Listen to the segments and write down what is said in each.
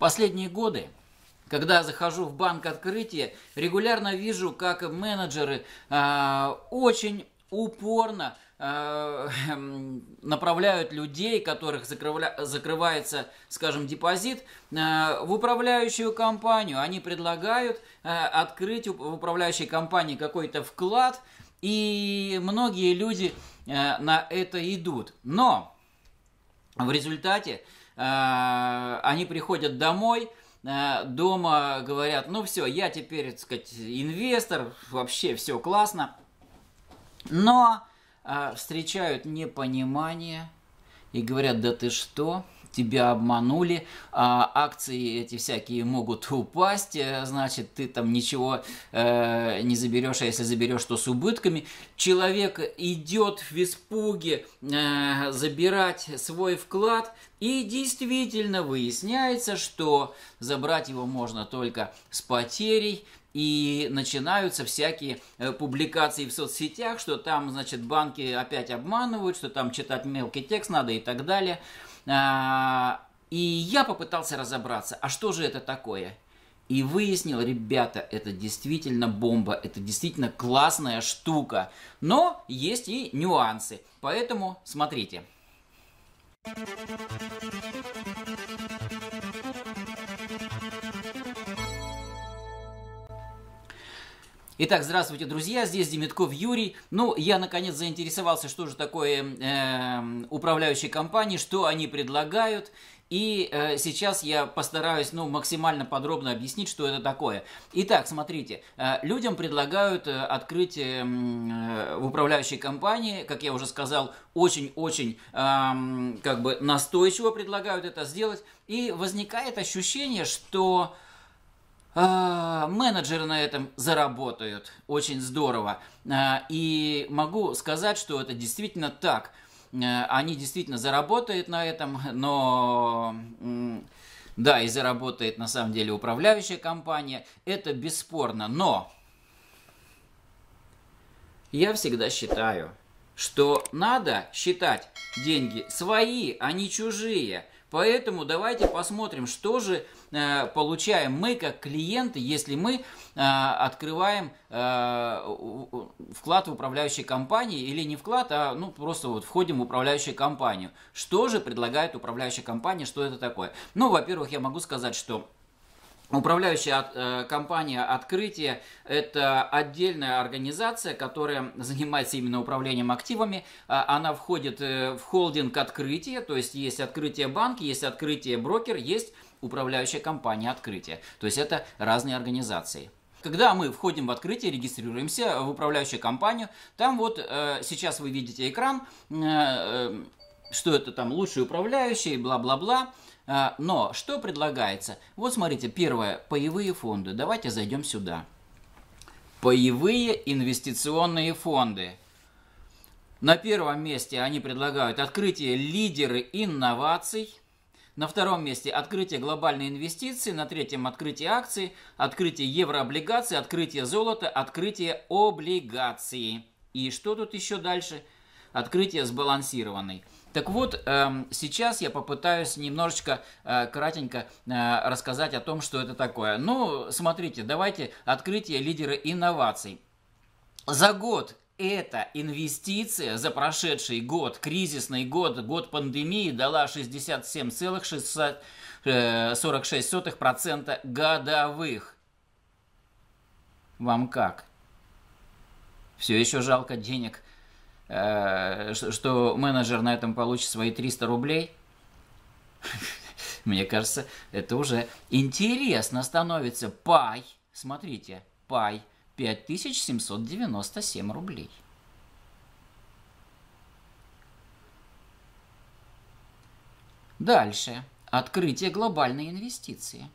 Последние годы, когда захожу в банк открытия, регулярно вижу, как менеджеры очень упорно направляют людей, которых закрывается, скажем, депозит, в управляющую компанию. Они предлагают открыть в управляющей компании какой-то вклад, и многие люди на это идут. Но в результате они приходят домой, дома говорят: ну все, я теперь, так сказать, инвестор, вообще все классно. Но встречают непонимание и говорят: да ты что, тебя обманули, акции эти всякие могут упасть, значит, ты там ничего не заберешь, а если заберешь, то с убытками. Человек идет в испуге забирать свой вклад, и действительно выясняется, что забрать его можно только с потерей. И начинаются всякие публикации в соцсетях, что там, значит, банки опять обманывают, что там читать мелкий текст надо и так далее. И я попытался разобраться, а что же это такое? И выяснил: ребята, это действительно бомба, это действительно классная штука. Но есть и нюансы, поэтому смотрите. Итак, здравствуйте, друзья, здесь Демитков Юрий. Я наконец заинтересовался, что же такое управляющие компании, что они предлагают. И сейчас я постараюсь максимально подробно объяснить, что это такое. Итак, смотрите, людям предлагают открыть в управляющей компании, как я уже сказал, очень-очень настойчиво предлагают это сделать. И возникает ощущение, что менеджеры на этом заработают очень здорово. И могу сказать, что это действительно так. Они действительно заработают на этом, но да, и заработает на самом деле управляющая компания. Это бесспорно. Но я всегда считаю, что надо считать деньги свои, а не чужие. Поэтому давайте посмотрим, что же получаем мы как клиенты, если мы открываем вклад в управляющей компании, или не вклад, а просто входим в управляющую компанию. Что же предлагает управляющая компания, что это такое? Во-первых, я могу сказать, что управляющая компания «Открытие» – это отдельная организация, которая занимается именно управлением активами. Она входит в холдинг «Открытие», то есть есть «Открытие банк», есть «Открытие брокер», есть управляющая компания «Открытие». То есть это разные организации. Когда мы входим в «Открытие», регистрируемся в управляющую компанию, там сейчас вы видите экран, что это там лучший управляющий, бла-бла-бла. Но что предлагается? Вот смотрите, первое, паевые фонды. Давайте зайдем сюда. Паевые инвестиционные фонды. На первом месте они предлагают открытие лидеры инноваций. На втором месте открытие глобальной инвестиции. На третьем открытие акций, открытие еврооблигаций, открытие золота, открытие облигаций. И что тут еще дальше? Открытие сбалансированной. Так вот, сейчас я попытаюсь немножечко кратенько рассказать о том, что это такое. Смотрите, давайте открытие лидера инноваций. За год эта инвестиция, за прошедший год, кризисный год, год пандемии, дала 67,46% годовых. Вам как? Все еще жалко денег? Что менеджер на этом получит свои 300 рублей? Мне кажется, это уже интересно становится. Пай, смотрите, пай 5797 рублей. Дальше. Открытие глобальной инвестиции.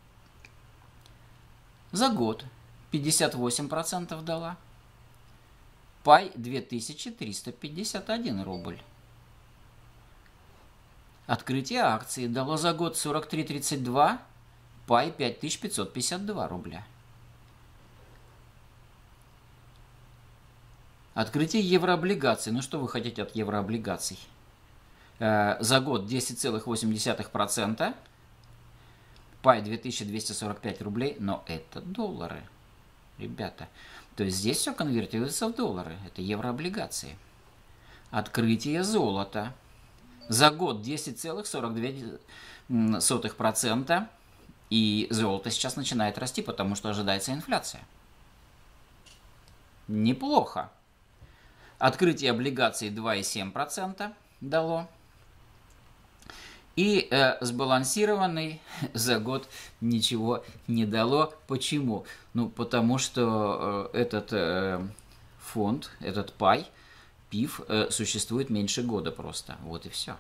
За год 58% дала. Пай 2351 рубль. Открытие акции дало за год 43,32, пай 5552 рубля. Открытие еврооблигаций. Что вы хотите от еврооблигаций? За год 10,8%, Пай 2245 рублей, но это доллары, ребята. То есть здесь все конвертируется в доллары. Это еврооблигации. Открытие золота. За год 10,42%. И золото сейчас начинает расти, потому что ожидается инфляция. Неплохо. Открытие облигаций 2,7% дало. И сбалансированный за год ничего не дало. Почему? Ну, потому что этот фонд, этот пай, ПИФ, существует меньше года просто. Вот и все.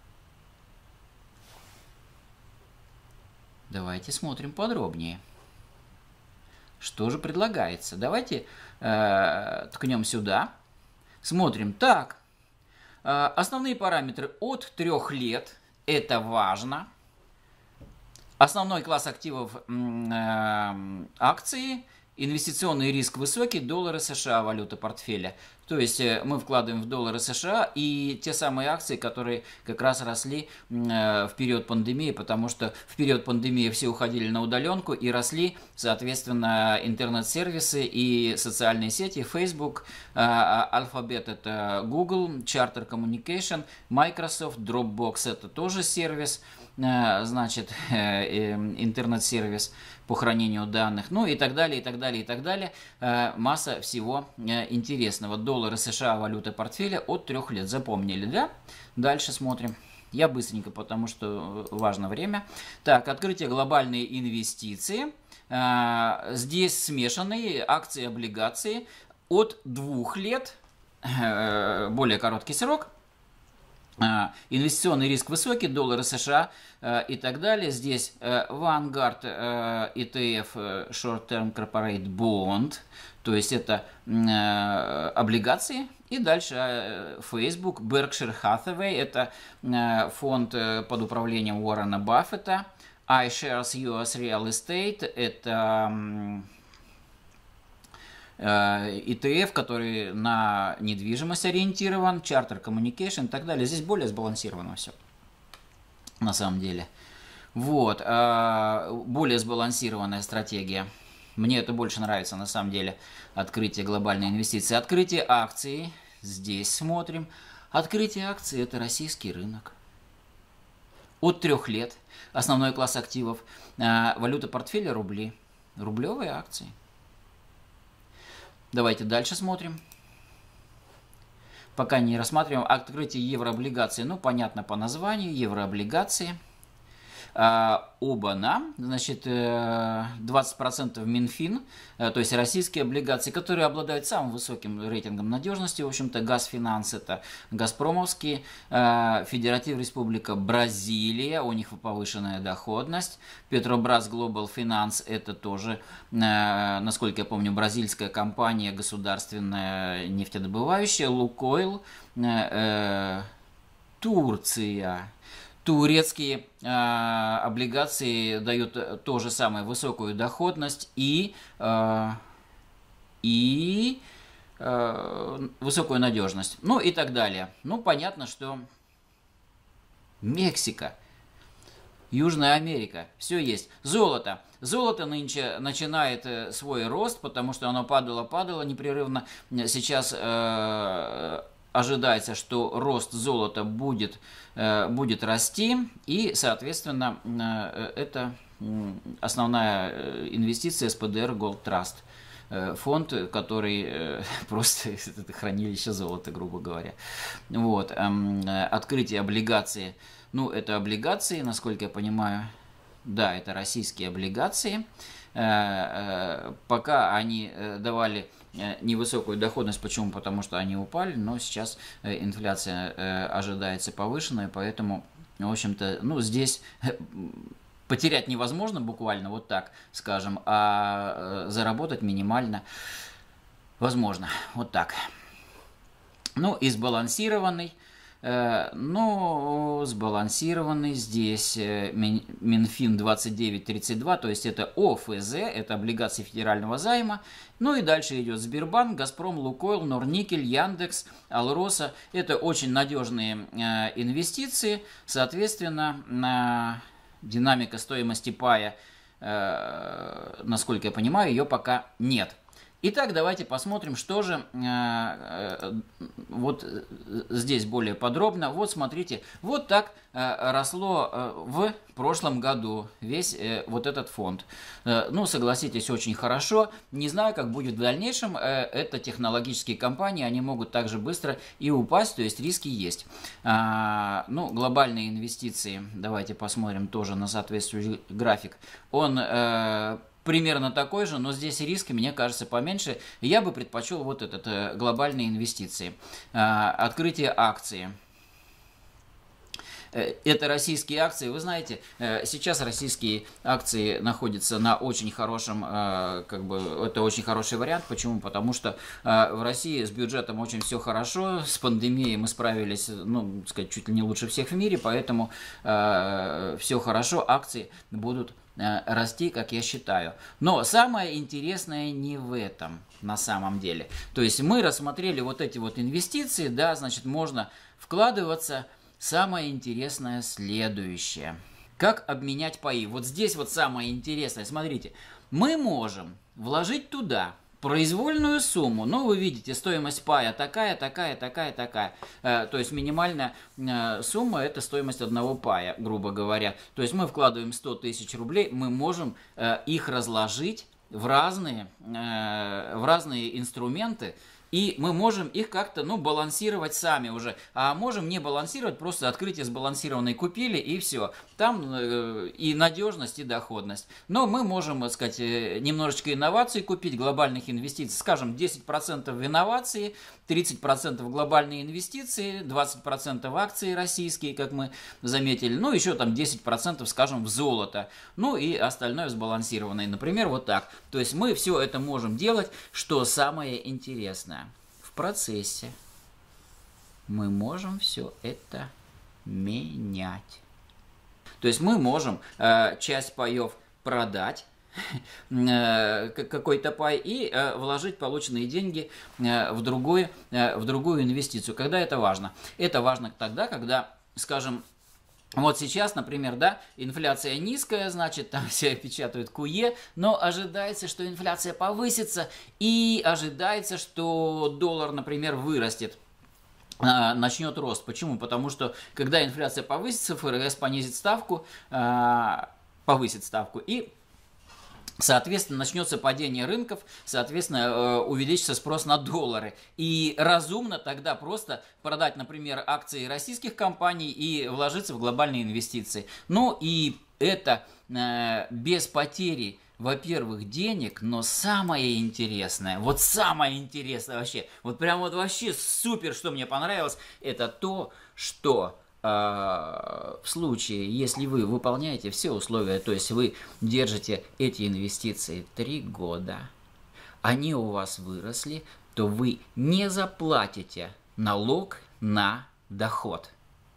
Давайте смотрим подробнее. Что же предлагается? Давайте ткнем сюда. Смотрим. Так. Основные параметры от 3 лет. Это важно. Основной класс активов акции. Инвестиционный риск высокий. Доллары США, валюта портфеля. То есть мы вкладываем в доллары США и те самые акции, которые как раз росли в период пандемии, потому что в период пандемии все уходили на удаленку и росли, соответственно, интернет-сервисы и социальные сети, Facebook, Alphabet это Google, Charter Communication, Microsoft, Dropbox это тоже сервис, значит, интернет-сервис по хранению данных, ну и так далее, и так далее, и так далее. Масса всего интересного. Доллары США, валюта портфеля от 3 лет. Запомнили, да? Дальше смотрим. Я быстренько, потому что важно время. Так, открытие глобальные инвестиции. Здесь смешанные акции, облигации от 2 лет, более короткий срок. Инвестиционный риск высокий, доллары США и так далее. Здесь Vanguard ETF Short Term Corporate Bond, то есть это облигации. И дальше Facebook, Berkshire Hathaway, это фонд под управлением Уоррена Баффета. iShares US Real Estate, это ETF, который на недвижимость ориентирован, Charter Communication и так далее. Здесь более сбалансировано все, на самом деле. Вот, более сбалансированная стратегия. Мне это больше нравится, на самом деле, открытие глобальной инвестиции. Открытие акций, здесь смотрим. Открытие акций – это российский рынок. От 3 лет, основной класс активов, валюта портфеля – рубли, рублевые акции. Давайте дальше смотрим. Пока не рассматриваем открытие еврооблигаций. Ну, понятно по названию. Еврооблигации. Оба-на. Значит, 20% Минфин, то есть российские облигации, которые обладают самым высоким рейтингом надежности. В общем-то, Газфинанс это газпромовские. Федератив Республика Бразилия, у них повышенная доходность. Petrobras Global Finance это тоже, насколько я помню, бразильская компания, государственная нефтедобывающая. Лукойл, Турция. Турецкие облигации дают то же самое, высокую доходность и высокую надежность. Ну и так далее. Ну, понятно, что Мексика, Южная Америка, все есть. Золото. Золото нынче начинает свой рост, потому что оно падало непрерывно. Сейчас ожидается, что рост золота будет расти, и, соответственно, это основная инвестиция СПДР Gold Trust. Фонд, который просто это хранилище золота, грубо говоря. Вот. Открытие облигаций. Ну, это облигации, насколько я понимаю. Да, это российские облигации. Пока они давали невысокую доходность. Почему? Потому что они упали, но сейчас инфляция ожидается повышенная, поэтому, в общем-то, ну, здесь потерять невозможно буквально, вот так скажем, а заработать минимально возможно, вот так. Ну, и сбалансированный. Но сбалансированный здесь Минфин 2932, то есть это ОФЗ, это облигации федерального займа. Ну и дальше идет Сбербанк, Газпром, Лукойл, Норникель, Яндекс, Алроса. Это очень надежные инвестиции. Соответственно, динамика стоимости пая, насколько я понимаю, ее пока нет. Итак, давайте посмотрим, что же вот здесь более подробно. Вот смотрите, вот так росло в прошлом году весь вот этот фонд. Ну, согласитесь, очень хорошо. Не знаю, как будет в дальнейшем. Это технологические компании, они могут также быстро и упасть, то есть риски есть. Ну, глобальные инвестиции, давайте посмотрим тоже на соответствующий график. Он примерно такой же, но здесь риски, мне кажется, поменьше. Я бы предпочел вот этот глобальные инвестиции. Открытие акции. Это российские акции. Вы знаете, сейчас российские акции находятся на очень хорошем, это очень хороший вариант. Почему? Потому что в России с бюджетом очень все хорошо, с пандемией мы справились, ну, сказать, чуть ли не лучше всех в мире, поэтому все хорошо, акции будут расти, как я считаю. Но самое интересное не в этом на самом деле. То есть мы рассмотрели вот эти вот инвестиции, да, значит, можно вкладываться. Самое интересное следующее. Как обменять паи? Вот здесь вот самое интересное. Смотрите, мы можем вложить туда произвольную сумму. Ну, вы видите, стоимость пая такая. То есть минимальная сумма – это стоимость одного пая, грубо говоря. То есть мы вкладываем 100 тысяч рублей, мы можем их разложить в разные инструменты, и мы можем их как-то, ну, балансировать сами уже. А можем не балансировать, просто открытие сбалансированной купили, и все. Там и надежность, и доходность. Но мы можем, так сказать, немножечко инноваций купить, глобальных инвестиций. Скажем, 10% в инновации, 30% в глобальные инвестиции, 20% акции российские, как мы заметили. Ну, еще там 10%, скажем, в золото. Ну, и остальное сбалансированное. Например, вот так. То есть мы все это можем делать. Что самое интересное? В процессе мы можем все это менять. То есть мы можем часть паев продать, какой-то пай, и вложить полученные деньги в другую инвестицию. Когда это важно? Это важно тогда, когда, скажем, вот сейчас, например, да, инфляция низкая, значит, там все печатают КУЕ, но ожидается, что инфляция повысится, и ожидается, что доллар, например, вырастет, начнет рост. Почему? Потому что, когда инфляция повысится, ФРС понизит ставку, повысит ставку, и соответственно, начнется падение рынков, соответственно, увеличится спрос на доллары. И разумно тогда просто продать, например, акции российских компаний и вложиться в глобальные инвестиции. Ну и это без потери, во-первых, денег, но самое интересное вообще, вот прям вот вообще супер, что мне понравилось, это то, что в случае, если вы выполняете все условия, то есть вы держите эти инвестиции 3 года, они у вас выросли, то вы не заплатите налог на доход.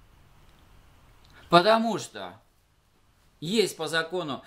Потому что есть по закону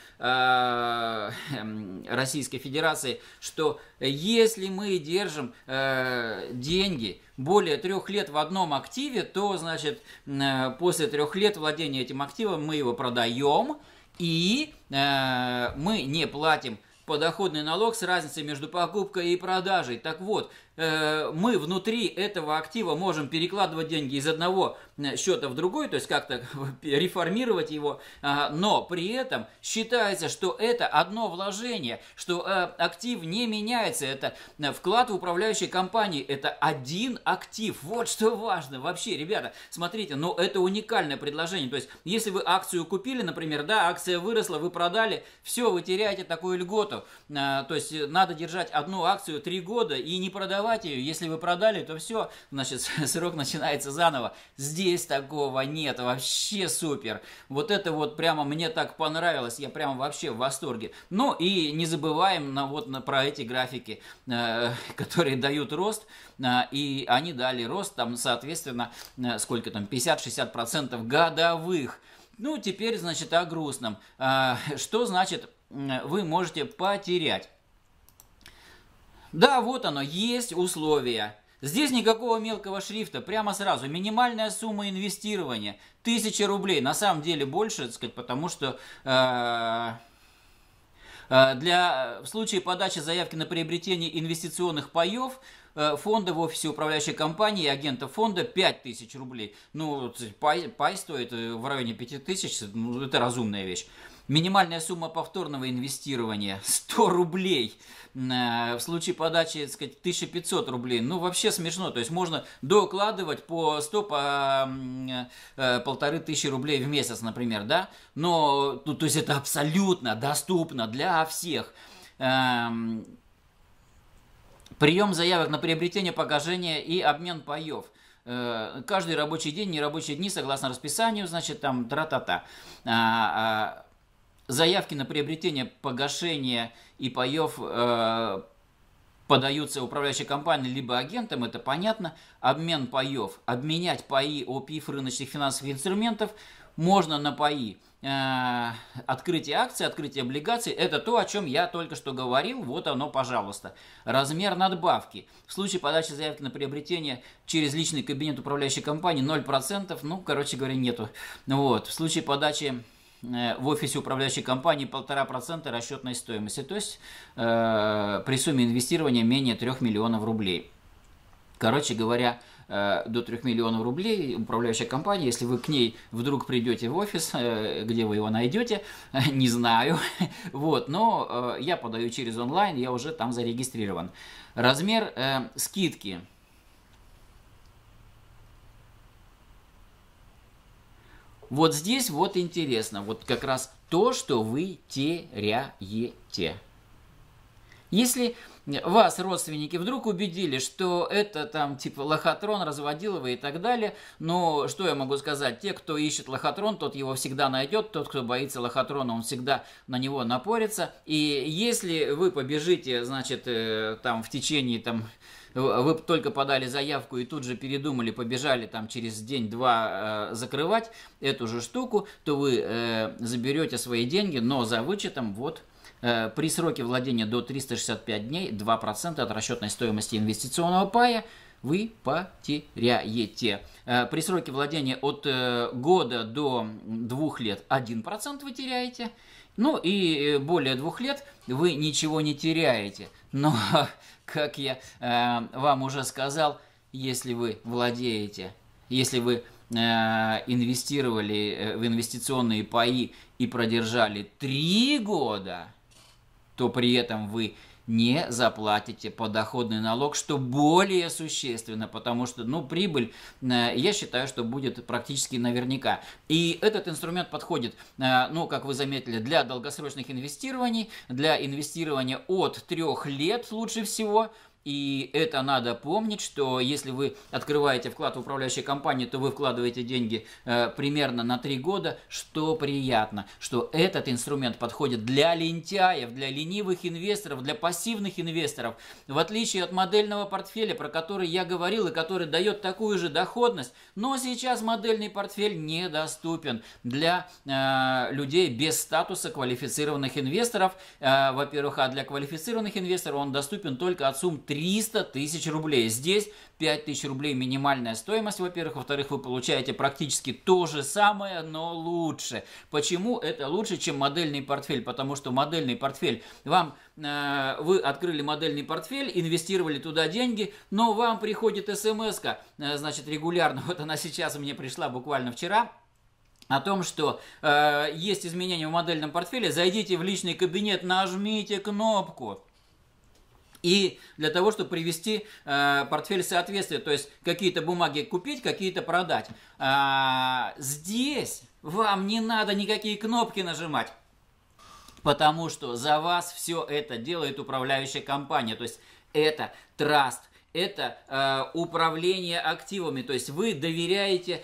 Российской Федерации, что если мы держим деньги более 3 лет в одном активе, то, значит, после 3 лет владения этим активом мы его продаем, и мы не платим подоходный налог с разницей между покупкой и продажей. Так вот, мы внутри этого актива можем перекладывать деньги из одного счета в другой, то есть как-то реформировать его, но при этом считается, что это одно вложение, что актив не меняется, это вклад в управляющей компании, это один актив. Вот что важно. Вообще, ребята, смотрите, но это уникальное предложение. То есть, если вы акцию купили, например, да, акция выросла, вы продали, все, вы теряете такую льготу. То есть, надо держать одну акцию 3 года и не продавать ее. Если вы продали, то все, значит, срок начинается заново. Здесь такого нет, вообще супер. Вот это вот прямо мне так понравилось, я прямо вообще в восторге. Ну и не забываем про эти графики, которые дают рост, и они дали рост, там, соответственно, сколько там, 50-60% годовых. Ну, теперь, значит, о грустном. Что значит вы можете потерять? Да, вот оно, есть условия. Здесь никакого мелкого шрифта, прямо сразу. Минимальная сумма инвестирования 1000 рублей. На самом деле больше, так сказать, потому что в случае подачи заявки на приобретение инвестиционных паев фонда в офисе управляющей компании и агента фонда 5000 рублей. Ну, пай стоит в районе 5000, ну, это разумная вещь. Минимальная сумма повторного инвестирования 100 рублей. В случае подачи, так сказать, 1500 рублей. Ну, вообще смешно. То есть можно докладывать по 100, по 1500 рублей в месяц, например, да? Но, ну, то есть это абсолютно доступно для всех. Прием заявок на приобретение, погашение и обмен паев. Каждый рабочий день, нерабочие дни, согласно расписанию, значит, там тра-та-та. Заявки на приобретение, погашение и паев подаются управляющей компанией либо агентам, это понятно. Обмен паев. Обменять паи ОПИФ рыночных финансовых инструментов можно на паи. Открытие акций, открытие облигаций, это то, о чем я только что говорил, вот оно, пожалуйста. Размер надбавки. В случае подачи заявки на приобретение через личный кабинет управляющей компании 0%, ну, короче говоря, нету. Вот. В случае подачи в офисе управляющей компании 1,5% расчетной стоимости, то есть при сумме инвестирования менее 3 миллионов рублей. Короче говоря, до 3 миллионов рублей управляющая компания, если вы к ней вдруг придете в офис, где вы его найдете, не знаю, вот, но я подаю через онлайн, я уже там зарегистрирован. Размер скидки. Вот здесь вот интересно, вот как раз то, что вы теряете. Если вас родственники вдруг убедили, что это там типа лохотрон, разводилово и так далее, но что я могу сказать? Те, кто ищет лохотрон, тот его всегда найдет, тот, кто боится лохотрона, он всегда на него напорится. И если вы побежите, значит, там в течение там... Вы только подали заявку и тут же передумали, побежали там через день-два закрывать эту же штуку, то вы заберете свои деньги, но за вычетом вот при сроке владения до 365 дней 2% от расчетной стоимости инвестиционного пая вы потеряете. При сроке владения от года до 2 лет 1% вы теряете. Ну и более 2 лет вы ничего не теряете. Но, как я вам уже сказал, если вы владеете, если вы инвестировали в инвестиционные паи и продержали 3 года, то при этом вы не заплатите подоходный налог, что более существенно, потому что, ну, прибыль, я считаю, что будет практически наверняка. И этот инструмент подходит, ну, как вы заметили, для долгосрочных инвестирований, для инвестирования от 3 лет лучше всего. И это надо помнить, что если вы открываете вклад в управляющей компании, то вы вкладываете деньги примерно на 3 года, что приятно, что этот инструмент подходит для лентяев, для ленивых инвесторов, для пассивных инвесторов. В отличие от модельного портфеля, про который я говорил и который дает такую же доходность, но сейчас модельный портфель недоступен для людей без статуса квалифицированных инвесторов. Во-первых, а для квалифицированных инвесторов он доступен только от сумм 300 тысяч рублей. Здесь 5000 рублей минимальная стоимость, во-первых. Во-вторых, вы получаете практически то же самое, но лучше. Почему это лучше, чем модельный портфель? Потому что модельный портфель, вы открыли модельный портфель, инвестировали туда деньги, но вам приходит смс-ка, значит, регулярно. Вот она сейчас мне пришла буквально вчера. О том, что есть изменения в модельном портфеле. Зайдите в личный кабинет, нажмите кнопку. И для того, чтобы привести портфель в соответствие, то есть какие-то бумаги купить, какие-то продать. Здесь вам не надо никакие кнопки нажимать, потому что за вас все это делает управляющая компания. То есть это траст. Это управление активами, то есть вы доверяете,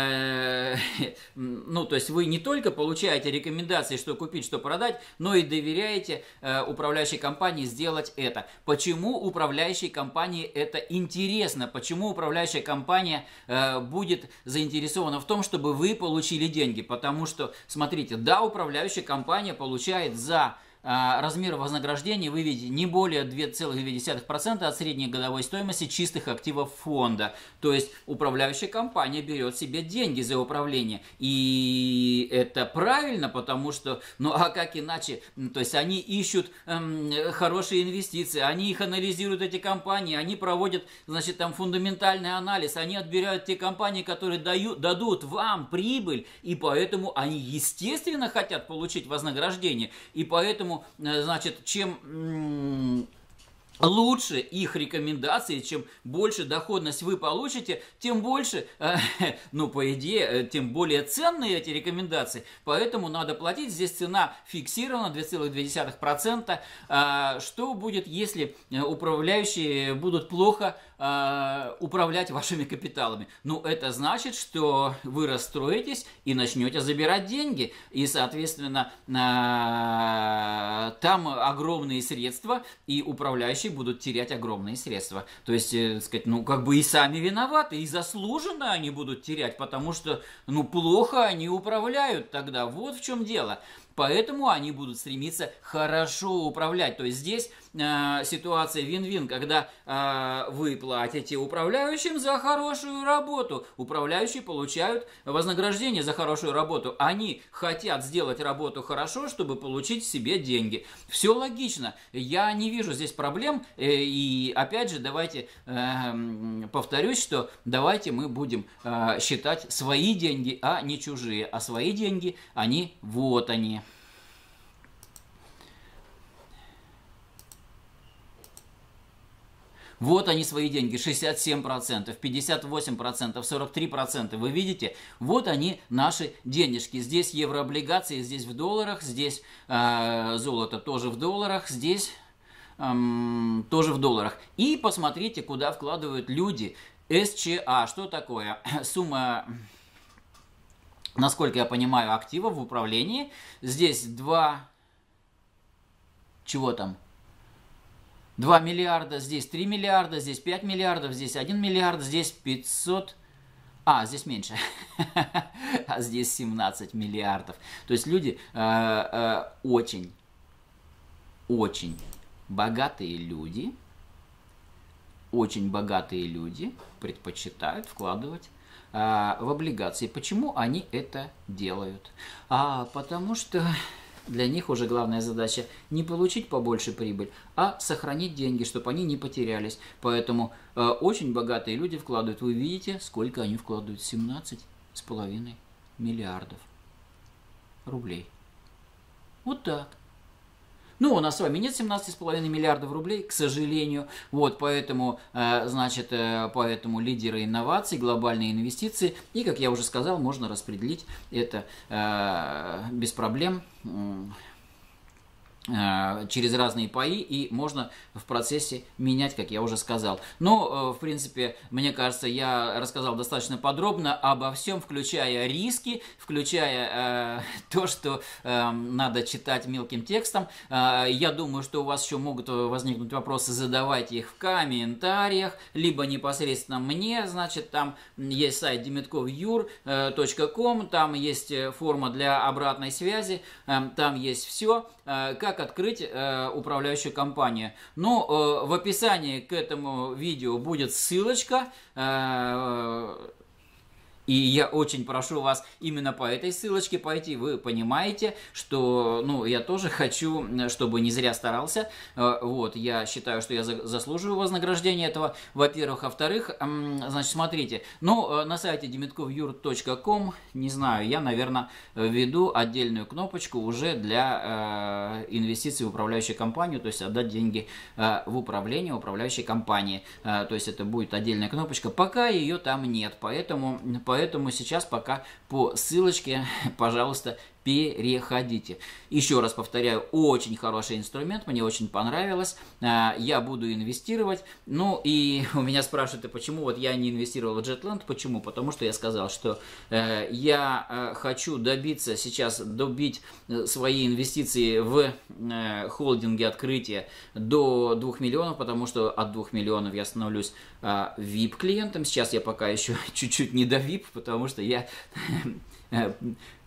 ну, то есть вы не только получаете рекомендации, что купить, что продать, но и доверяете управляющей компании сделать это. Почему управляющей компании это интересно? Почему управляющая компания будет заинтересована в том, чтобы вы получили деньги? Потому что, смотрите, да, управляющая компания получает за размер вознаграждения вы видите не более 2,2% от средней годовой стоимости чистых активов фонда. То есть управляющая компания берет себе деньги за управление. И это правильно, потому что, ну а как иначе? То есть они ищут хорошие инвестиции, они их анализируют, эти компании, они проводят, значит, там фундаментальный анализ, они отбирают те компании, которые дадут вам прибыль, и поэтому они, естественно, хотят получить вознаграждение. И поэтому, значит, чем лучше их рекомендации, чем больше доходность вы получите, тем больше, ну, по идее, тем более ценные эти рекомендации. Поэтому надо платить. Здесь цена фиксирована 2,2%. Что будет, если управляющие будут плохо управлять вашими капиталами? Ну, это значит, что вы расстроитесь и начнете забирать деньги. И, соответственно, там огромные средства, и управляющие будут терять огромные средства. То есть, сказать, ну, как бы и сами виноваты, и заслуженно они будут терять, потому что, ну, плохо они управляют тогда. Вот в чем дело. Поэтому они будут стремиться хорошо управлять. То есть здесь ситуация вин-вин, когда вы платите управляющим за хорошую работу. Управляющие получают вознаграждение за хорошую работу. Они хотят сделать работу хорошо, чтобы получить себе деньги. Все логично. Я не вижу здесь проблем. И опять же, давайте повторюсь, что давайте мы будем считать свои деньги, а не чужие. А свои деньги, они вот они. Вот они свои деньги, 67%, 58%, 43%. Вы видите? Вот они, наши денежки. Здесь еврооблигации, здесь в долларах, здесь золото тоже в долларах, здесь тоже в долларах. И посмотрите, куда вкладывают люди. СЧА, что такое? Сумма, насколько я понимаю, активов в управлении. Здесь 2... Чего там? 2 миллиарда, здесь 3 миллиарда, здесь 5 миллиардов, здесь 1 миллиард, здесь 500... здесь меньше. А здесь 17 миллиардов. То есть люди очень богатые люди, предпочитают вкладывать в облигации. Почему они это делают? Потому что для них уже главная задача не получить побольше прибыль, а сохранить деньги, чтобы они не потерялись. Поэтому очень богатые люди вкладывают. Вы видите, сколько они вкладывают? 17,5 миллиардов рублей. Вот так. Ну, у нас с вами нет 17,5 миллиардов рублей, к сожалению. Вот, поэтому, поэтому лидеры инноваций, глобальные инвестиции. И, как я уже сказал, можно распределить это без проблем через разные паи, и можно в процессе менять, как я уже сказал. Но, в принципе, мне кажется, я рассказал достаточно подробно обо всем, включая риски, включая то, что надо читать мелким текстом. Я думаю, что у вас еще могут возникнуть вопросы, задавайте их в комментариях, либо непосредственно мне. Значит, там есть сайт demetkovyur.com, там есть форма для обратной связи, там есть все, как открыть управляющую компанию. Но в описании к этому видео будет ссылочка. И я очень прошу вас именно по этой ссылочке пойти. Вы понимаете, что, ну, я тоже хочу, чтобы не зря старался. Вот, я считаю, что я заслуживаю вознаграждения этого, во-первых. А во-вторых, значит, смотрите, ну, на сайте demetkovyur.com, не знаю, я, наверное, введу отдельную кнопочку уже для инвестиций в управляющую компанию, то есть отдать деньги в управление управляющей компании. То есть это будет отдельная кнопочка, пока ее там нет, поэтому сейчас пока по ссылочке, пожалуйста, переходите. Еще раз повторяю, очень хороший инструмент, мне очень понравилось, я буду инвестировать. Ну и у меня спрашивают, почему вот я не инвестировал в Jetland, почему? Потому что я сказал, что я хочу добить свои инвестиции в холдинге открытия до 2 миллионов, потому что от 2 миллионов я становлюсь VIP-клиентом. Сейчас я пока еще чуть-чуть не до VIP, потому что я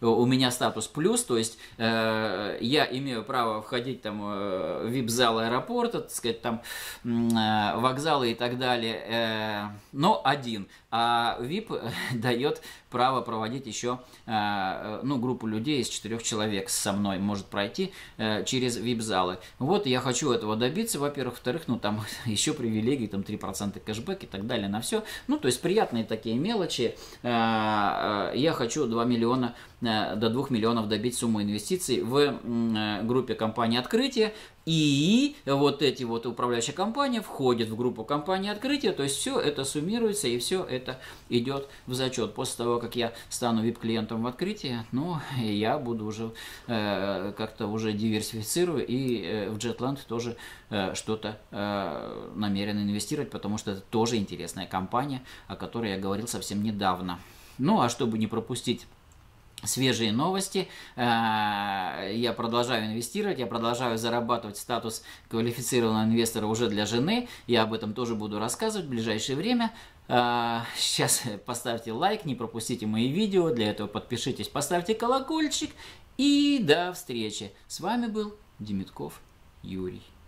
у меня статус плюс, то есть я имею право входить там в вип-зал аэропорта, так сказать, там вокзалы и так далее, но один. А VIP дает право проводить еще, ну, группу людей из 4 человек со мной может пройти через VIP-залы. Вот я хочу этого добиться, во-первых. Во-вторых, ну, там еще привилегии, там 3% кэшбэк и так далее на все. Ну, то есть приятные такие мелочи. Я хочу 2 миллиона, до 2 миллионов добить сумму инвестиций в группе компании «Открытие». И вот эти вот управляющая компания входит в группу компании «Открытие», то есть все это суммируется и все это идет в зачет. После того, как я стану VIP-клиентом в «Открытии», ну, я буду уже как-то уже диверсифицирую и в Jetland тоже что-то намерен инвестировать, потому что это тоже интересная компания, о которой я говорил совсем недавно. Ну, а чтобы не пропустить свежие новости, я продолжаю инвестировать, я продолжаю зарабатывать статус квалифицированного инвестора уже для жены, я об этом тоже буду рассказывать в ближайшее время. Сейчас поставьте лайк, не пропустите мои видео, для этого подпишитесь, поставьте колокольчик и до встречи. С вами был Демитков Юрий.